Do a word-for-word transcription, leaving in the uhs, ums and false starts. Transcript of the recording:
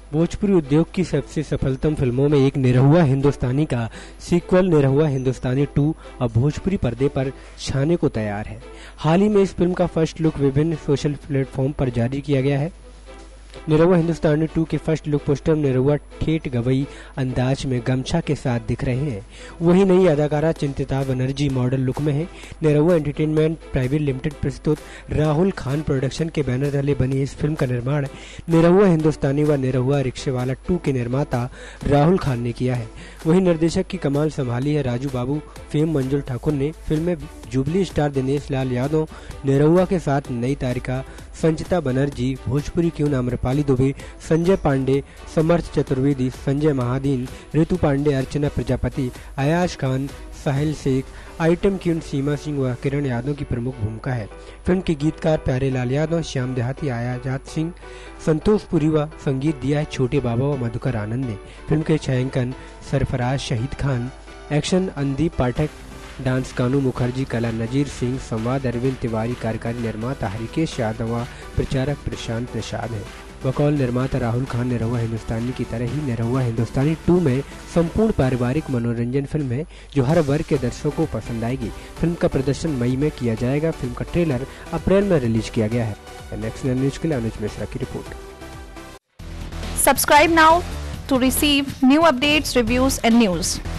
भोजपुरी उद्योग की सबसे सफलतम फिल्मों में एक निरहुआ हिंदुस्तानी का सीक्वल निरहुआ हिंदुस्तानी टू अब भोजपुरी पर्दे पर छाने को तैयार है। हाल ही में इस फिल्म का फर्स्ट लुक विभिन्न सोशल प्लेटफॉर्म पर जारी किया गया है। निरहुआ हिंदुस्तानी टू के फर्स्ट लुक पोस्टर निरहुआ ठेठ गवई अंदाज में गमछा के साथ दिख रहे हैं। वहीं नई अदाकारा चिंतिता बनर्जी मॉडल लुक में है। निरहुआ एंटरटेनमेंट प्राइवेट लिमिटेड प्रस्तुत राहुल खान प्रोडक्शन के बैनर तले बनी इस फिल्म का निर्माण निरहुआ हिंदुस्तानी व निरहुआ रिक्शेवाला टू के निर्माता राहुल खान ने किया है। वहीं निर्देशक की कमान संभाली है राजू बाबू। फेम मंजुल ठाकुर ने फिल्म में जुबली स्टार दिनेश लाल यादव, निरहुआ के साथ नई तारिका Sanchita Banerjee, Bhojpuri queen Amrapali Dubey, Sanjay Pandey, Samarth Chaturvedi, Sanjay Mahadeen, Ritu Pandey, Archana Prajapati, Ayaz Khan, Sahil Shaikh, item queen Seema Singh व किरण यादव की प्रमुख भूमिका है। फिल्म के गीतकार प्यारे लाल यादव, श्याम देहाती, आयाजात सिंह, संतोष पुरी व संगीत दिया है छोटे बाबा व मधुकर आनंद ने। फिल्म के छायांकन सरफराज शहीद खान, एक्शन अंदीप पाठक, डांस कानू मुखर्जी, कला नजीर सिंह, संवाद अरविंद तिवारी, कार्यकारी निर्माता हरिकेश यादव व प्रचारक प्रशांत निषाद है। बकौल निर्माता राहुल खान निरहुआ हिंदुस्तानी की तरह ही निरहुआ हिंदुस्तानी टू में संपूर्ण पारिवारिक मनोरंजन फिल्म है जो हर वर्ग के दर्शकों को पसंद आएगी। फिल्म का प्रदर्शन मई में किया जाएगा। फिल्म का ट्रेलर अप्रैल में रिलीज किया गया है। नेक्स्ट न्यूज के लिए अनुज मिश्रा की report. Subscribe now to receive new updates, reviews and news.